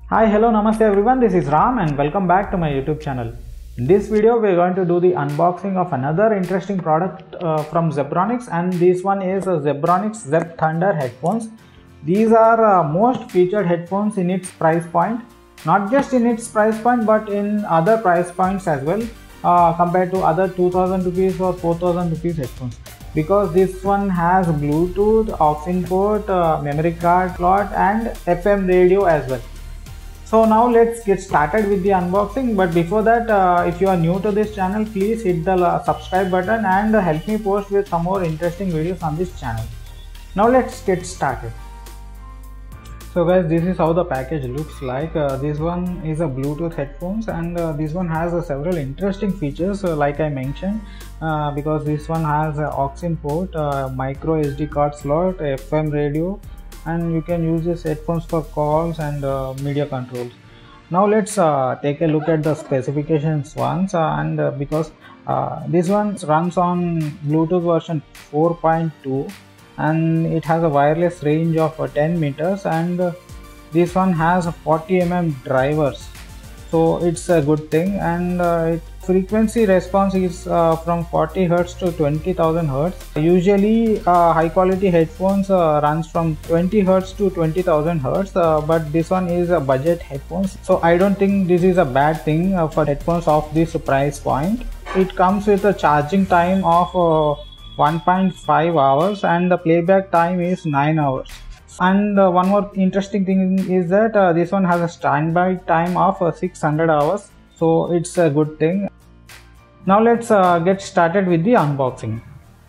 Hi, hello, namaste everyone. This is Ram and welcome back to my YouTube channel. In this video, we are going to do the unboxing of another interesting product from Zebronics, and this one is Zebronics Zep Thunder headphones. These are most featured headphones in its price point, not just in its price point but in other price points as well, compared to other 2000 rupees or 4000 rupees headphones, because this one has Bluetooth, aux port, memory card slot and FM radio as well. So now let's get started with the unboxing, but before that, if you are new to this channel, please hit the subscribe button and help me post with some more interesting videos on this channel. Now let's get started. So guys, this is how the package looks like. This one is a Bluetooth headphones, and this one has several interesting features like I mentioned, because this one has aux port, micro SD card slot, FM radio, and you can use these headphones for calls and media controls. Now let's take a look at the specifications once, because this one runs on Bluetooth version 4.2 and it has a wireless range of 10 meters, and this one has 40 drivers, so it's a good thing. And frequency response is from 40 Hz to 20,000 Hz. Usually high quality headphones runs from 20 Hz to 20,000 Hz, but this one is a budget headphones, so I don't think this is a bad thing for headphones of this price point. It comes with a charging time of 1.5 hours and the playback time is 9 hours. And one more interesting thing is that this one has a standby time of 600 hours, so it's a good thing. Now let's get started with the unboxing.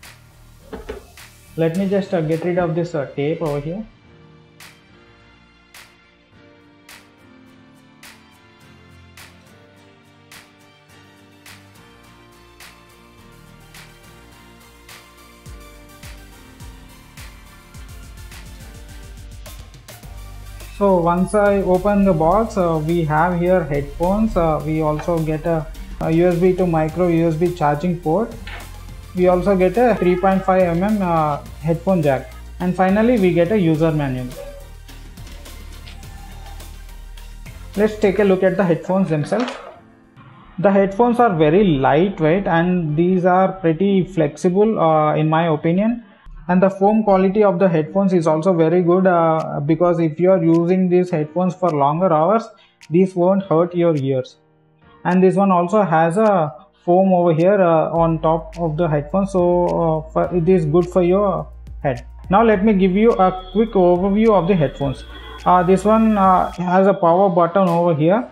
Let me just get rid of this tape over here. So once I open the box, we have here headphones. We also get a USB to micro USB charging port. We also get a 3.5 headphone jack, and finally we get a user manual. Let's take a look at the headphones themselves. The headphones are very lightweight and these are pretty flexible in my opinion. And the foam quality of the headphones is also very good, because if you are using these headphones for longer hours, these won't hurt your ears. And this one also has a foam over here on top of the headphones, so it is good for your head. Now let me give you a quick overview of the headphones. This one has a power button over here.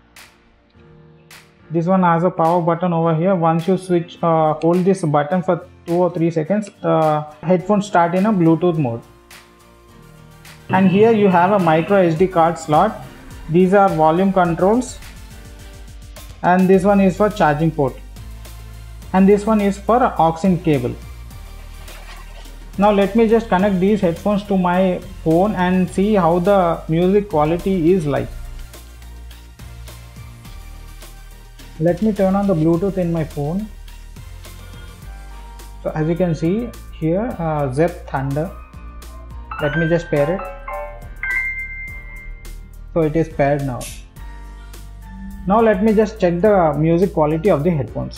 This one has a power button over here. Once you switch, hold this button for 2 or 3 seconds, headphones start in a Bluetooth mode. And here you have a micro SD card slot. These are volume controls, and this one is for charging port, and this one is for aux cable. Now let me just connect these headphones to my phone and see how the music quality is like. Let me turn on the Bluetooth in my phone. So as you can see here, Zep Thunder. Let me just pair it. So it is paired now. Now let me just check the music quality of the headphones.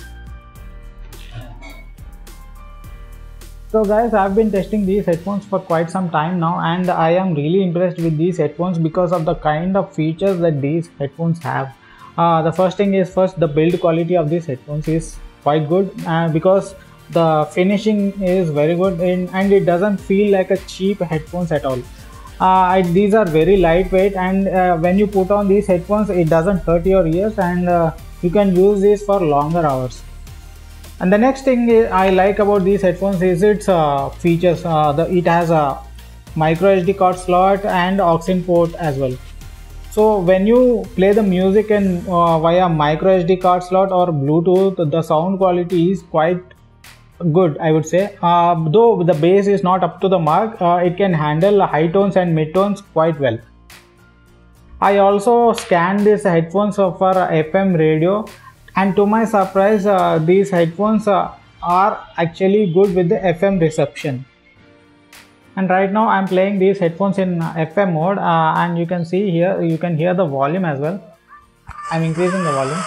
So guys, I've been testing these headphones for quite some time now, and I am really impressed with these headphones because of the kind of features that these headphones have. The first thing is, the build quality of these headphones is quite good, because the finishing is very good, and it doesn't feel like a cheap headphones at all. These are very lightweight, and when you put on these headphones, it doesn't hurt your ears, and you can use these for longer hours. And the next thing I like about these headphones is its features. It has a micro SD card slot and aux port as well. So when you play the music and via micro SD card slot or Bluetooth, the sound quality is quite good, I would say. Though the bass is not up to the mark, it can handle high tones and mid tones quite well. I also scanned these headphones for FM radio, and to my surprise, these headphones are actually good with the FM reception. And right now I'm playing these headphones in FM mode, and you can see here, you can hear the volume as well. I'm increasing the volume.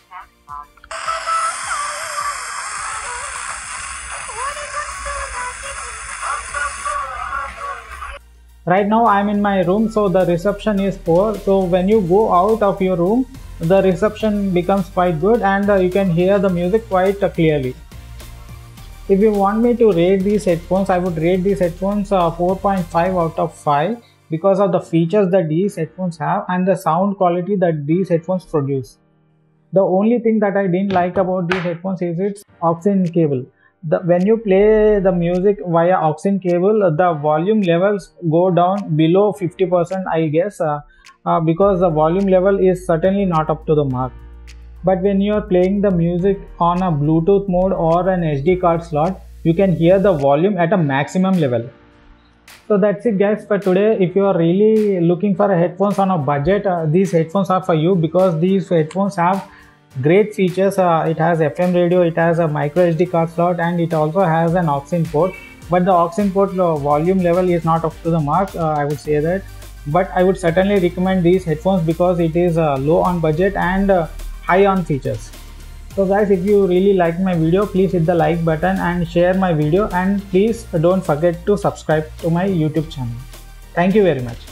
Right now I'm in my room, so the reception is poor. So when you go out of your room, the reception becomes quite good, and you can hear the music quite clearly. If you want me to rate these headphones, I would rate these headphones 4.5 out of 5 because of the features that these headphones have and the sound quality that these headphones produce. The only thing that I didn't like about these headphones is its aux cable. When you play the music via aux cable, the volume levels go down below 50%, I guess, because the volume level is certainly not up to the mark. But when you are playing the music on a Bluetooth mode or an SD card slot, you can hear the volume at a maximum level. So that's it guys for today. If you are really looking for a headphones on a budget, these headphones are for you because these headphones have great features. It has FM radio, it has a micro SD card slot, and it also has an aux port. But the aux port volume level is not up to the mark, I would say that. But I would certainly recommend these headphones because it is low on budget and high on features. So guys, if you really like my video, please hit the like button and share my video, and please don't forget to subscribe to my YouTube channel. Thank you very much.